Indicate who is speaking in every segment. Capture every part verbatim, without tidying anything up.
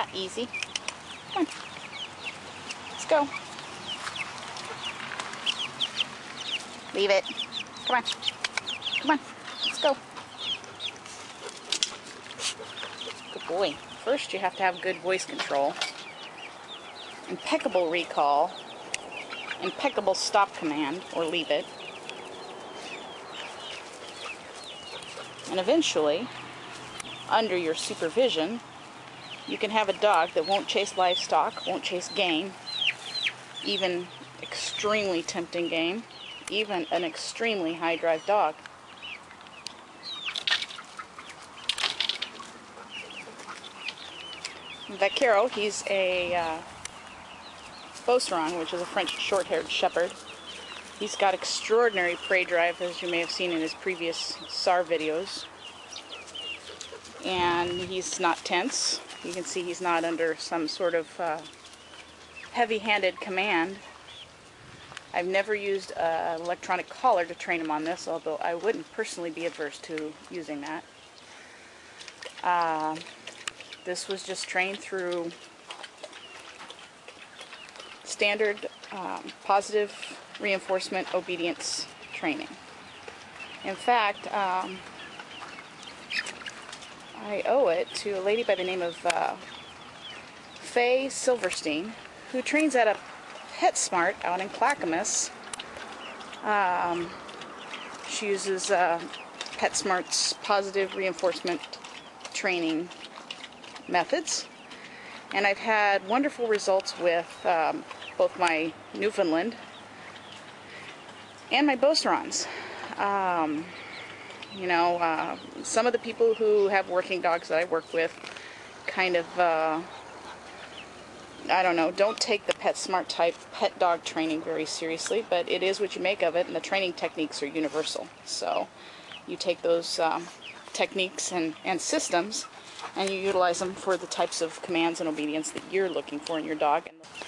Speaker 1: that easy. Come on. Let's go. Leave it. Come on. Come on. Let's go. Good boy. First, you have to have good voice control, impeccable recall, impeccable stop command, or leave it. And eventually, under your supervision, you can have a dog that won't chase livestock, won't chase game, even extremely tempting game, even an extremely high drive dog. Vaquero, he's a uh, Beauceron, which is a French short-haired shepherd. He's got extraordinary prey drive, as you may have seen in his previous S A R videos. And he's not tense. You can see he's not under some sort of uh, heavy-handed command. I've never used an electronic collar to train him on this, although I wouldn't personally be adverse to using that. Uh, this was just trained through standard um, positive reinforcement obedience training. In fact, um, I owe it to a lady by the name of uh, Faye Silverstein, who trains at a PetSmart out in Clackamas. Um, she uses uh, PetSmart's positive reinforcement training methods, and I've had wonderful results with um, both my Newfoundland and my Beaucerons. Um, you know, uh, some of the people who have working dogs that I work with kind of, uh, I don't know, don't take the PetSmart type pet dog training very seriously, but it is what you make of it, and the training techniques are universal. So you take those um, techniques and, and systems and you utilize them for the types of commands and obedience that you're looking for in your dog.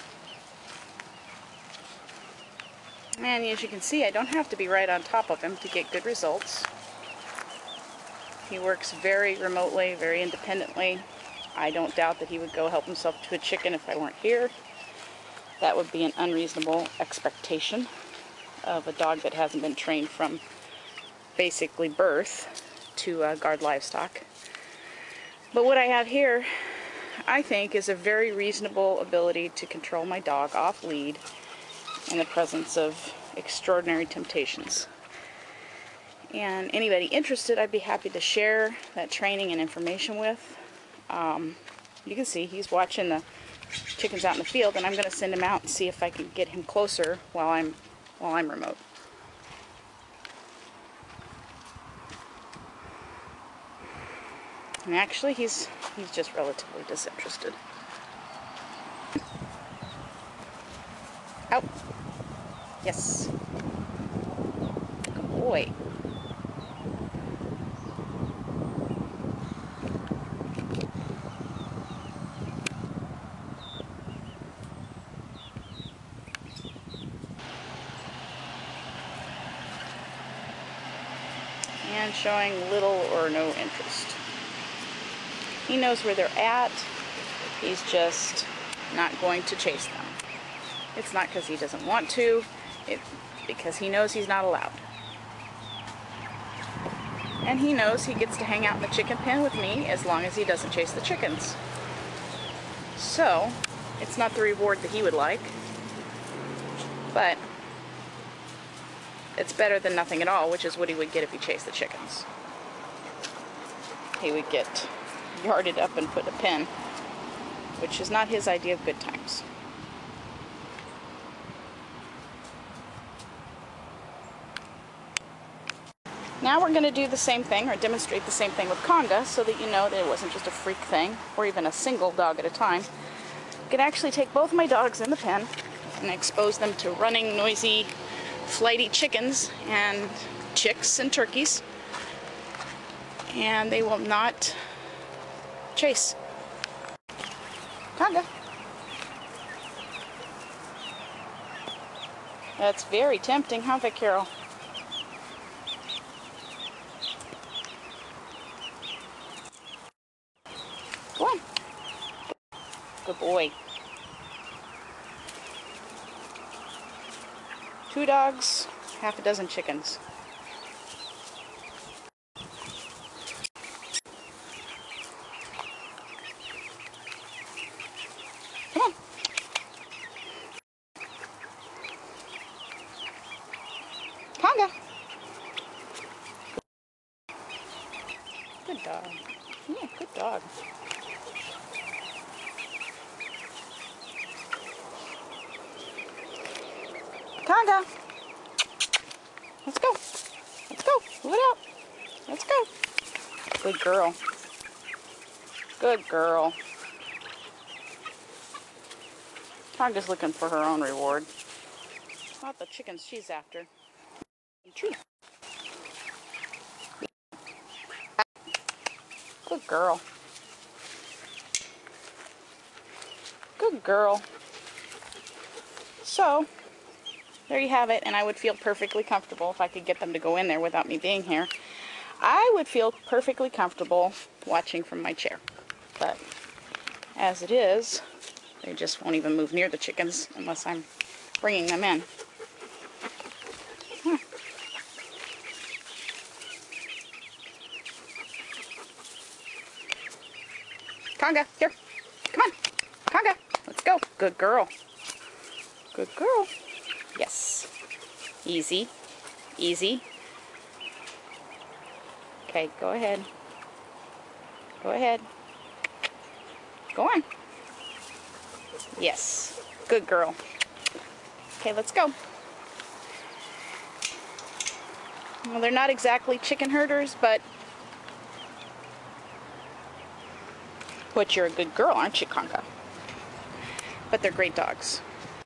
Speaker 1: And as you can see, I don't have to be right on top of him to get good results. He works very remotely, very independently. I don't doubt that he would go help himself to a chicken if I weren't here. That would be an unreasonable expectation of a dog that hasn't been trained from basically birth to uh, guard livestock. But what I have here, I think, is a very reasonable ability to control my dog off lead in the presence of extraordinary temptations. And anybody interested, I'd be happy to share that training and information with. Um, you can see he's watching the chickens out in the field, and I'm going to send him out and see if I can get him closer while I'm while I'm remote. And actually, he's he's just relatively disinterested. Out. Yes. Good boy. And showing little or no interest. He knows where they're at. He's just not going to chase them. It's not because he doesn't want to, it's because he knows he's not allowed. And he knows he gets to hang out in the chicken pen with me as long as he doesn't chase the chickens. So, it's not the reward that he would like, but it's better than nothing at all, which is what he would get if he chased the chickens. He would get yarded up and put in a pen, which is not his idea of good times. Now we're going to do the same thing, or demonstrate the same thing with Conga, so that you know that it wasn't just a freak thing, or even a single dog at a time. I could actually take both my dogs in the pen and expose them to running, noisy, flighty chickens and chicks and turkeys, and they will not chase. Conga. That's very tempting, huh, Vaquero? Go on. Good boy. Two dogs, half a dozen chickens. Come on. Conga. Good dog. Yeah, good dog. Conga. Let's go. Let's go. Move it out. Let's go. Good girl. Good girl. Conga's looking for her own reward. Not the chickens she's after. Tree. Good girl. Good girl. So, there you have it, and I would feel perfectly comfortable if I could get them to go in there without me being here. I would feel perfectly comfortable watching from my chair. But as it is, they just won't even move near the chickens unless I'm bringing them in. Hmm. Conga, here. Come on. Conga, let's go. Good girl. Good girl. Yes. Easy. Easy. Okay, go ahead. Go ahead. Go on. Yes. Good girl. Okay, let's go. Well, they're not exactly chicken herders, but but you're a good girl, aren't you, Conga? But they're great dogs.